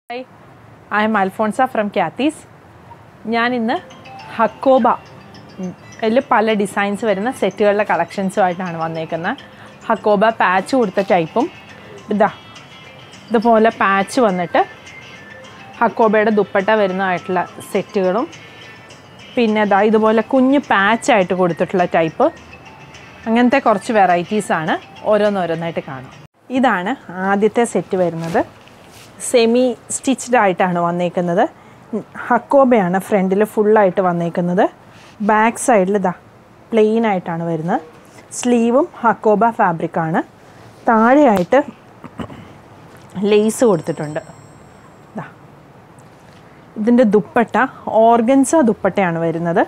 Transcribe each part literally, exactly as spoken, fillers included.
Hi, I am Alfonsa from Kathy's. ഞാൻ ഇന്ന് ഹക്കോബ അതിൽ പല ഡിസൈൻസ് വരുന്ന സെറ്റുകളുടെ കളക്ഷൻസുമായിട്ടാണ് വന്നേക്കുന്നത്. ഹക്കോബ പാച്ച് കൊടുത്ത ടൈപ്പും ഇതാ ഇതുപോലെ പാച്ച് വന്നിട്ട് ഹക്കോബയുടെ ദുപ്പട്ട വരുന്നതായിട്ടുള്ള സെറ്റുകളും പിന്നെ ഇതാ ഇതുപോലെ കുഞ്ഞ് പാച്ചായിട്ട് കൊടുത്തിട്ടുള്ള ടൈപ്പ് അങ്ങനത്തെ കുറച്ച് വെറൈറ്റീസാണ് ഓരോന്നോരോന്നായിട്ട് കാണാം. ഇതാണ് ആദ്യത്തെ സെറ്റ് വരുന്നത്. സെമി സ്റ്റിച്ച്ഡ് ആയിട്ടാണ് വന്നേക്കുന്നത്. ഹക്കോബയാണ് ഫ്രണ്ടിൽ ഫുള്ളായിട്ട് വന്നേക്കുന്നത്. ബാക്ക് സൈഡിൽ ഇതാ പ്ലെയിൻ ആയിട്ടാണ് വരുന്നത്. സ്ലീവും ഹക്കോബ ഫാബ്രിക്കാണ്. താഴെയായിട്ട് ലേസ് കൊടുത്തിട്ടുണ്ട്. ഇതാ ഇതിൻ്റെ ദുപ്പട്ട ഓർഗൻസ ദുപ്പട്ടയാണ് വരുന്നത്.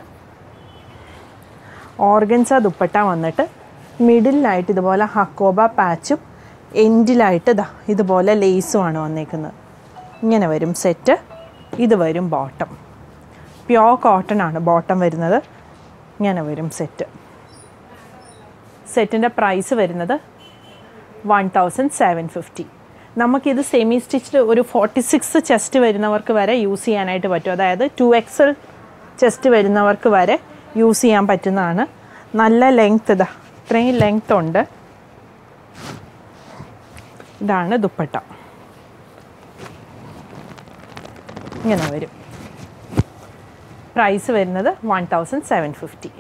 ഓർഗൻസ ദുപ്പട്ട വന്നിട്ട് മിഡിലായിട്ട് ഇതുപോലെ ഹക്കോബ പാച്ചും എൻഡിലായിട്ട് ഇതാ ഇതുപോലെ ലേസുമാണ് വന്നേക്കുന്നത്. ഇങ്ങനെ വരും സെറ്റ്. ഇത് വരും ബോട്ടം. പ്യോർ കോട്ടൺ ആണ് ബോട്ടം വരുന്നത്. ഇങ്ങനെ വരും സെറ്റ്. സെറ്റിൻ്റെ പ്രൈസ് വരുന്നത് വൺ തൗസൻഡ് സെവൻ ഫിഫ്റ്റി. നമുക്കിത് സെമി സ്റ്റിച്ച്ഡ് ഒരു ഫോർട്ടി സിക്സ് ചെസ്റ്റ് വരുന്നവർക്ക് വരെ യൂസ് ചെയ്യാനായിട്ട് പറ്റും. അതായത് ടു എക്സൽ ചെസ്റ്റ് വരുന്നവർക്ക് വരെ യൂസ് ചെയ്യാൻ പറ്റുന്നതാണ്. നല്ല ലെങ്ത് ഇതാ ഇത്രയും ലെങ്ത് ഉണ്ട്. ഇതാണ് ദുപ്പട്ട. ഇങ്ങനെ വരും. പ്രൈസ് വരുന്നത് വൺ തൗസൻഡ് സെവൻ ഫിഫ്റ്റി.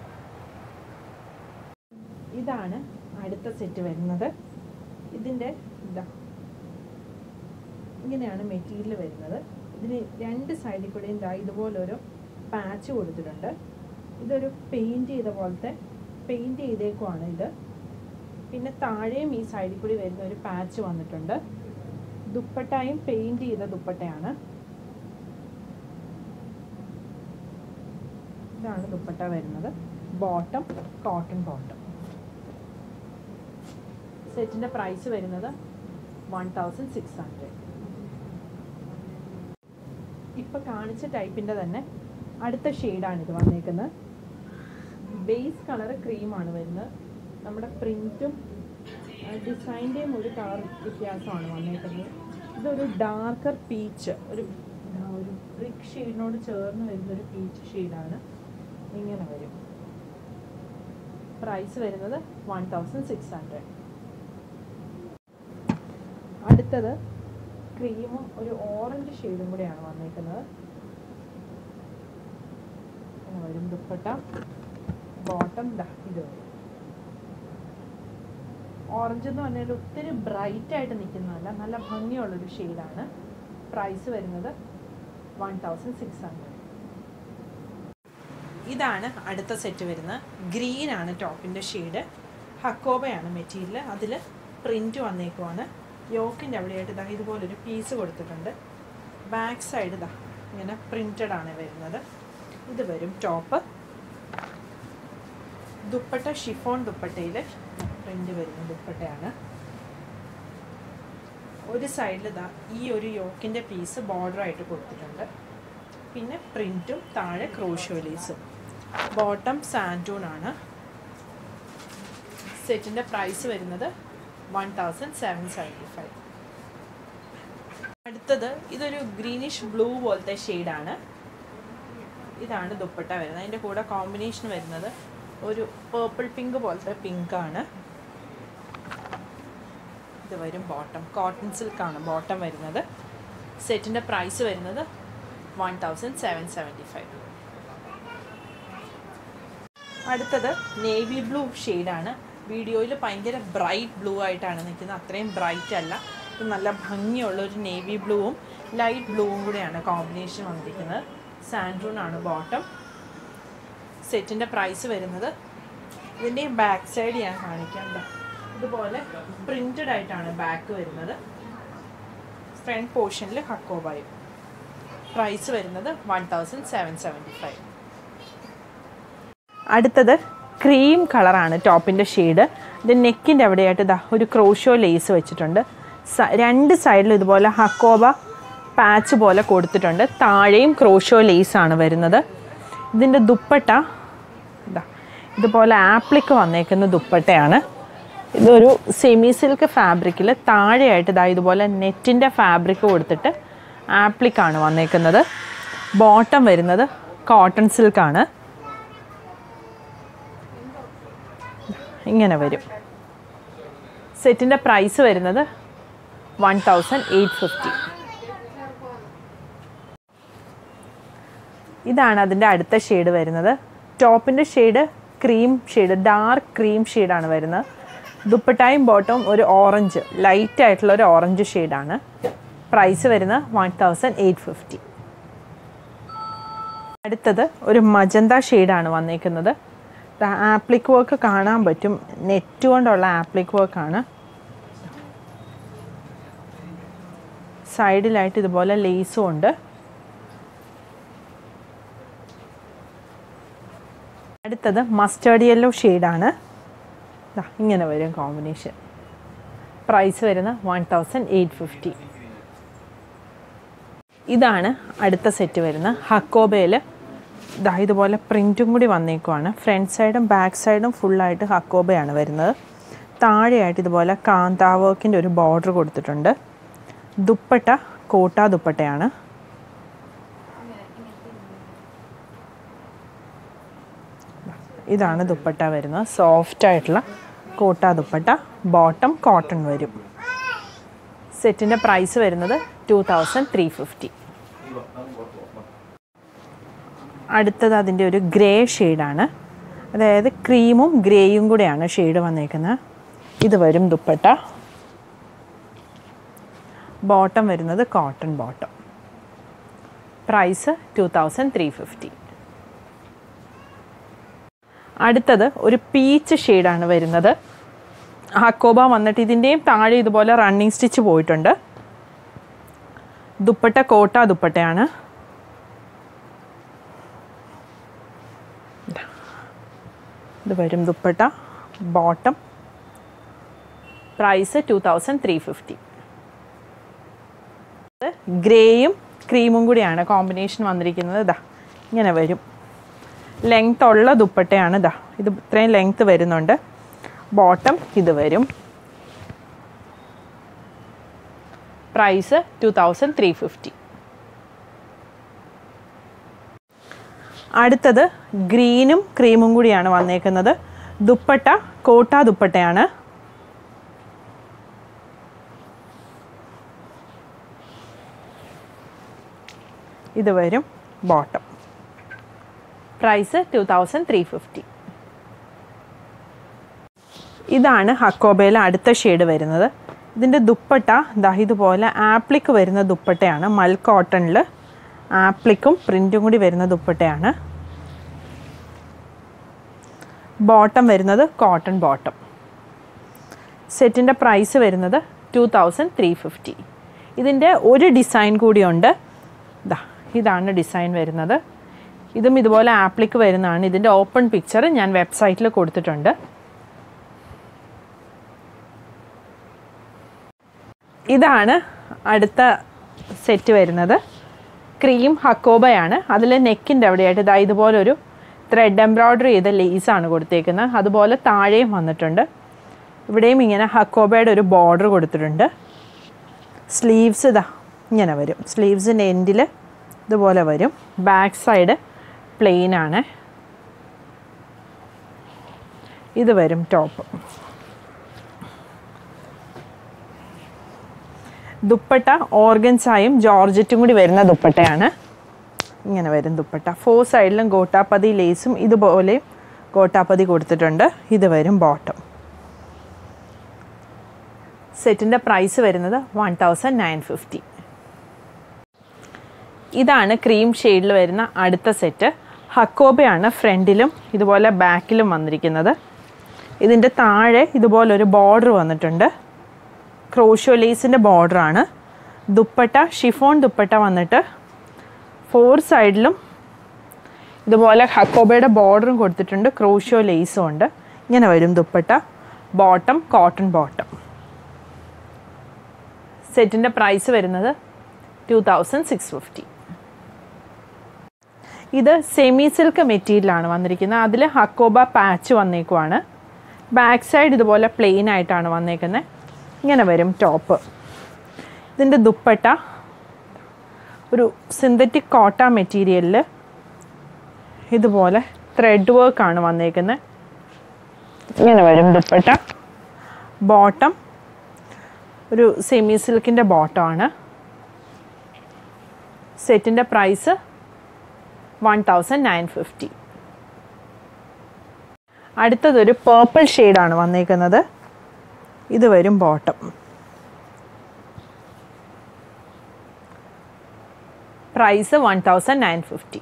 ഇതാണ് അടുത്ത സെറ്റ് വരുന്നത്. ഇതിൻ്റെ ഇതാ ഇങ്ങനെയാണ് മെറ്റീരിയൽ വരുന്നത്. ഇതിന് രണ്ട് സൈഡിൽ കൂടെ ഇതാ ഇതുപോലൊരു പാച്ച് കൊടുത്തിട്ടുണ്ട്. ഇതൊരു പെയിൻറ് ചെയ്ത പോലത്തെ പെയിൻറ് ചെയ്തേക്കുവാണ് ഇത്. പിന്നെ താഴെയും ഈ സൈഡിൽ കൂടി വരുന്ന ഒരു പാച്ച് വന്നിട്ടുണ്ട്. ദുപ്പട്ടയും പെയിൻറ് ചെയ്ത ദുപ്പട്ടയാണ്. ഇതാണ് ദുപ്പട്ട വരുന്നത്. Bottom cotton bottom. സെറ്റിൻ്റെ പ്രൈസ് വരുന്നത് വൺ തൗസൻഡ് സിക്സ് ഹൺഡ്രഡ്. ഇപ്പം കാണിച്ച ടൈപ്പിൻ്റെ തന്നെ അടുത്ത ഷെയ്ഡാണ് ഇത് വന്നേക്കുന്നത്. ബേസ് കളർ ക്രീമാണ് വരുന്നത്. നമ്മുടെ പ്രിൻറ്റും ഡിസൈൻ്റെയും ഒരു കളർ വ്യത്യാസമാണ് വന്നേക്കുന്നത്. ഇതൊരു ഡാർക്കർ പീച്ച്, ഒരു ഒരു ബ്രിക്ക് ഷെയ്ഡിനോട് ചേർന്ന് വരുന്നൊരു പീച്ച് ഷെയ്ഡാണ്. ഇങ്ങനെ വരും. പ്രൈസ് വരുന്നത് വൺ തൗസൻഡ് സിക്സ് ഹൺഡ്രഡ്. അടുത്തത് ക്രീമും ഒരു ഓറഞ്ച് ഷെയ്ഡും കൂടെയാണ് വന്നേക്കുന്നത്. ഇങ്ങനെ വരും ദുപ്പട്ട. ബോട്ടം ദാ ഇത് വരും. ഓറഞ്ച് എന്ന് പറഞ്ഞാൽ ഒത്തിരി ബ്രൈറ്റ് ആയിട്ട് നിൽക്കുന്നതല്ല, നല്ല ഭംഗിയുള്ളൊരു ഷെയ്ഡാണ്. പ്രൈസ് വരുന്നത് വൺ തൗസൻഡ് സിക്സ് ഹൺഡ്രഡ്. ഇതാണ് അടുത്ത സെറ്റ് വരുന്നത്. ഗ്രീനാണ് ടോപ്പിൻ്റെ ഷെയ്ഡ്. ഹക്കോബയാണ് മെറ്റീരിയൽ. അതിൽ പ്രിൻറ്റ് വന്നേക്കുവാണ്. യോക്കിൻ്റെ അവിടെയായിട്ട് ഇതാ ഇതുപോലൊരു പീസ് കൊടുത്തിട്ടുണ്ട്. ബാക്ക് സൈഡ് ഇതാ ഇങ്ങനെ പ്രിൻറ്റഡ് ആണ് വരുന്നത്. ഇത് വരും ടോപ്പ്. ദുപ്പട്ട ഷിഫോൺ ദുപ്പട്ടയിൽ പ്രിൻ്റ് വരുന്ന ദുപ്പട്ടയാണ്. ഒരു സൈഡിൽ ഇതാ ഈ ഒരു യോക്കിൻ്റെ പീസ് ബോർഡറായിട്ട് കൊടുത്തിട്ടുണ്ട്. പിന്നെ പ്രിൻറ്റും താഴെ ക്രോഷോ ലേസും. ബോട്ടം സാൻഡൂൺ ആണ്. സെറ്റിൻ്റെ പ്രൈസ് വരുന്നത് one thousand seven seventy five. അടുത്തത് ഇതൊരു ഗ്രീനിഷ് ബ്ലൂ പോലത്തെ ഷെയ്ഡാണ്. ഇതാണ് ദുപ്പട്ട വരുന്നത്. അതിൻ്റെ കൂടെ കോമ്പിനേഷൻ വരുന്നത് ഒരു പേർപ്പിൾ പിങ്ക് പോലത്തെ പിങ്കാണ്. ഇത് വരും ബോട്ടം. കോട്ടൺ സിൽക്കാണ് ബോട്ടം വരുന്നത്. സെറ്റിൻ്റെ പ്രൈസ് വരുന്നത് one thousand seven seventy five. അടുത്തത് നേവി ബ്ലൂ ഷെയ്ഡാണ്. വീഡിയോയിൽ ഭയങ്കര ബ്രൈറ്റ് ബ്ലൂ ആയിട്ടാണ് നിൽക്കുന്നത്. അത്രയും ബ്രൈറ്റ് അല്ല. ഇത് നല്ല ഭംഗിയുള്ള ഒരു നേവി ബ്ലൂവും ലൈറ്റ് ബ്ലൂവും കൂടെയാണ് കോമ്പിനേഷൻ വന്നിരിക്കുന്നത്. സാൻഡൂൺ ആണ് ബോട്ടം. സെറ്റിൻ്റെ പ്രൈസ് വരുന്നത് ഇതിൻ്റെ ബാക്ക് സൈഡ് ഞാൻ കാണിക്കാം. ഇതുപോലെ പ്രിൻറ്റഡ് ആയിട്ടാണ് ബാക്ക് വരുന്നത്. ഫ്രണ്ട് പോർഷനിൽ ഹക്കോബായും. പ്രൈസ് വരുന്നത് one thousand seven seventy five. അടുത്തത് ക്രീം കളറാണ് ടോപ്പിൻ്റെ ഷെയ്ഡ്. ഇത് നെക്കിൻ്റെ അവിടെയായിട്ട് ഇതാ ഒരു ക്രോഷോ ലേസ് വെച്ചിട്ടുണ്ട്. രണ്ട് സൈഡിലും ഇതുപോലെ ഹക്കോബ പാച്ച് പോലെ കൊടുത്തിട്ടുണ്ട്. താഴെയും ക്രോഷോ ലേസാണ് വരുന്നത്. ഇതിൻ്റെ ദുപ്പട്ട ഇതാ ഇതുപോലെ ആപ്ലിക്ക് വന്നേക്കുന്ന ദുപ്പട്ടയാണ്. ഇതൊരു സെമി സിൽക്ക് ഫാബ്രിക്കിൽ താഴെയായിട്ട് ഇതാ ഇതുപോലെ നെറ്റിൻ്റെ ഫാബ്രിക് കൊടുത്തിട്ട് ആപ്ലിക്കാണ് വന്നേക്കുന്നത്. ബോട്ടം വരുന്നത് കോട്ടൺ സിൽക്കാണ്. ഇങ്ങനെ വരും. സെറ്റിൻ്റെ പ്രൈസ് വരുന്നത് വൺ തൗസൻഡ് എയ്റ്റ് ഫിഫ്റ്റി. ഇതാണ് അതിൻ്റെ അടുത്ത ഷെയ്ഡ് വരുന്നത്. ടോപ്പിൻ്റെ shade cream shade, dark cream ഷെയ്ഡാണ് വരുന്നത്. ദുപ്പട്ടായും ബോട്ടവും ഒരു ഓറഞ്ച്, ലൈറ്റ് ആയിട്ടുള്ള ഒരു ഓറഞ്ച് ഷെയ്ഡാണ്. പ്രൈസ് വരുന്നത് വൺ തൗസൻഡ് എയ്റ്റ് ഫിഫ്റ്റി. അടുത്തത് ഒരു മജന്ത ഷെയ്ഡാണ് വന്നേക്കുന്നത്. ആപ്ലിക് വർക്ക് കാണാൻ പറ്റും, നെറ്റ് കൊണ്ടുള്ള ആപ്ലിക് വർക്കാണ്. സൈഡിലായിട്ട് ഇതുപോലെ ലേസും ഉണ്ട്. അടുത്തത് മസ്റ്റേർഡ് യെല്ലോ ഷെയ്ഡാണ്. ഇങ്ങനെ വരും കോമ്പിനേഷൻ. പ്രൈസ് വരുന്ന വൺ തൗസൻഡ് എയ്റ്റ് ഫിഫ്റ്റി. ഇതാണ് അടുത്ത സെറ്റ് വരുന്നത്. ഹക്കോബയിൽ ഇതാ ഇതുപോലെ പ്രിൻറ്റും കൂടി വന്നേക്കുവാണ്. ഫ്രണ്ട് സൈഡും ബാക്ക് സൈഡും ഫുള്ളായിട്ട് ഹക്കോബയാണ് വരുന്നത്. താഴെയായിട്ട് ഇതുപോലെ കാന്താ വർക്കിൻ്റെ ഒരു ബോർഡർ കൊടുത്തിട്ടുണ്ട്. ദുപ്പട്ട കോട്ട ദുപ്പട്ടയാണ്. ഇതാണ് ദുപ്പട്ട വരുന്നത്. സോഫ്റ്റ് ആയിട്ടുള്ള കോട്ട ദുപ്പട്ട. ബോട്ടം കോട്ടൺ വരും. സെറ്റിൻ്റെ പ്രൈസ് വരുന്നത് ടു തൗസൻഡ് ത്രീ ഫിഫ്റ്റി. അടുത്തത് അതിൻ്റെ ഒരു ഗ്രേ ഷെയ്ഡാണ്. അതായത് ക്രീമും ഗ്രേയും കൂടെയാണ് ഷെയ്ഡ് വന്നേക്കുന്നത്. ഇത് വരും ദുപ്പട്ട. ബോട്ടം വരുന്നത് cotton bottom. Price two thousand three fifty. അടുത്തത് ഒരു പീച്ച് ഷെയ്ഡാണ് വരുന്നത്. ഹക്കോബ വന്നിട്ട് ഇതിൻ്റെയും താഴെ ഇതുപോലെ റണ്ണിങ് സ്റ്റിച്ച് പോയിട്ടുണ്ട്. ദുപ്പട്ട കോട്ട ദുപ്പട്ടയാണ്. ഇത് വരും dupatta. Bottom. Price two thousand three fifty. ഗ്രേയും ക്രീമും കൂടിയാണ് കോമ്പിനേഷൻ വന്നിരിക്കുന്നത്. ഇതാ ഇങ്ങനെ വരും. ലെങ്ത് ഉള്ള ദുപ്പട്ടയാണ്. ഇതാ ഇത് ഇത്രയും ലെങ്ത് വരുന്നുണ്ട്. ബോട്ടം ഇത് വരും. Price two thousand three fifty. അടുത്തത് ഗ്രീനും ക്രീമും കൂടിയാണ് വന്നേക്കുന്നത്. ദുപ്പട്ട കോട്ട ദുപ്പട്ടയാണ്. ഇത് വരും bottom. Price two thousand three fifty. ഇതാണ് ഹക്കോബയിലെ അടുത്ത ഷെയ്ഡ് വരുന്നത്. ഇതിൻ്റെ ദുപ്പട്ട ദാ ഇതുപോലെ ആപ്ലിക്ക് വരുന്ന ദുപ്പട്ടയാണ്. മൽ കോട്ടണിൽ ആപ്ലിക്കും പ്രിൻറ്റും കൂടി വരുന്ന ദുപ്പട്ടയാണ്. ബോട്ടം വരുന്നത് കോട്ടൺ ബോട്ടം. സെറ്റിൻ്റെ പ്രൈസ് വരുന്നത് ടു തൗസൻഡ് ത്രീ ഫിഫ്റ്റി. ഇതിൻ്റെ ഒരു ഡിസൈൻ കൂടിയുണ്ട്. ദാ ഇതാണ് ഡിസൈൻ വരുന്നത്. ഇതും ഇതുപോലെ ആപ്ലിക്ക് വരുന്നതാണ്. ഇതിൻ്റെ ഓപ്പൺ പിക്ചർ ഞാൻ വെബ്സൈറ്റിൽ കൊടുത്തിട്ടുണ്ട്. ഇതാണ് അടുത്ത സെറ്റ് വരുന്നത്. ക്രീം ഹക്കോബയാണ്. അതിൽ നെക്കിൻ്റെ അവിടെയായിട്ട് ഇതാ ഇതുപോലൊരു ത്രെഡ് എംബ്രോയ്ഡറി ചെയ്ത ലേസാണ് കൊടുത്തേക്കുന്നത്. അതുപോലെ താഴെയും വന്നിട്ടുണ്ട്. ഇവിടെയും ഇങ്ങനെ ഹക്കോബയുടെ ഒരു ബോർഡർ കൊടുത്തിട്ടുണ്ട്. സ്ലീവ്സ് ഇതാ ഇങ്ങനെ വരും. സ്ലീവ്സിൻ്റെ എൻഡിൽ ഇതുപോലെ വരും. ബാക്ക് സൈഡ് പ്ലെയിൻ ആണ്. ഇത് വരും ടോപ്പ്. ദുപ്പട്ട ഓർഗൻസായും ജോർജറ്റും കൂടി വരുന്ന ദുപ്പട്ടയാണ്. ഇങ്ങനെ വരും ദുപ്പട്ട. ഫോർ സൈഡിലും ഗോട്ടാപ്പതി ലേസും ഇതുപോലെ ഗോട്ടാപ്പതി കൊടുത്തിട്ടുണ്ട്. ഇത് വരും ബോട്ടം. സെറ്റിൻ്റെ പ്രൈസ് വരുന്നത് വൺ തൗസൻഡ് നയൻ ഫിഫ്റ്റി. ഇതാണ് ക്രീം ഷെയ്ഡിൽ വരുന്ന അടുത്ത സെറ്റ്. ഹക്കോബയാണ് ഫ്രണ്ടിലും ഇതുപോലെ ബാക്കിലും വന്നിരിക്കുന്നത്. ഇതിൻ്റെ താഴെ ഇതുപോലൊരു ബോർഡർ വന്നിട്ടുണ്ട്. ക്രോഷോ ലേസിൻ്റെ ബോർഡറാണ്. ദുപ്പട്ട ഷിഫോൺ ദുപ്പട്ട വന്നിട്ട് ഫോർ സൈഡിലും ഇതുപോലെ ഹക്കോബയുടെ ബോർഡറും കൊടുത്തിട്ടുണ്ട്. ക്രോഷോ ലേസും ഉണ്ട്. ഇങ്ങനെ വരും ദുപ്പട്ട. Bottom cotton bottom. സെറ്റിൻ്റെ പ്രൈസ് വരുന്നത് ടു തൗസൻഡ് സിക്സ് ഫിഫ്റ്റി. ഇത് സെമി സിൽക്ക് മെറ്റീരിയലാണ് വന്നിരിക്കുന്നത്. അതിൽ ഹക്കോബ പാച്ച് വന്നേക്കുവാണ്. ബാക്ക് സൈഡ് ഇതുപോലെ പ്ലെയിൻ ആയിട്ടാണ് വന്നേക്കുന്നത്. ഇങ്ങനെ വരും ടോപ്പ്. ഇതിൻ്റെ ദുപ്പട്ട ഒരു സിന്തറ്റിക് കോട്ട മെറ്റീരിയലിൽ ഇതുപോലെ ത്രെഡ് വർക്കാണ് വന്നേക്കുന്നത്. ഇങ്ങനെ വരും ദുപ്പട്ട. ബോട്ടം ഒരു സെമി സിൽക്കിൻ്റെ ബോട്ടമാണ്. സെറ്റിൻ്റെ price one thousand nine fifty. അടുത്തതൊരു പേർപ്പിൾ ഷെയ്ഡാണ് വന്നേക്കുന്നത്. ഇത് വരും bottom. Price one thousand nine fifty.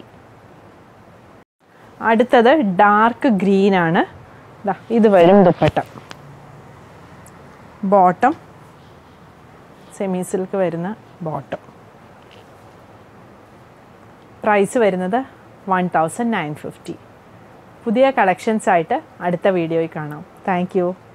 അടുത്തത് ഡാർക്ക് ഗ്രീനാണ്. ഇത് വരും ദുപ്പട്ട. ബോട്ടം സെമി സിൽക്ക് വരുന്ന ബോട്ടം. പ്രൈസ് വരുന്നത് വൺ തൗസൻഡ് നയൻ ഫിഫ്റ്റി. പുതിയ കളക്ഷൻസായിട്ട് അടുത്ത വീഡിയോയിൽ കാണാം. Thank U.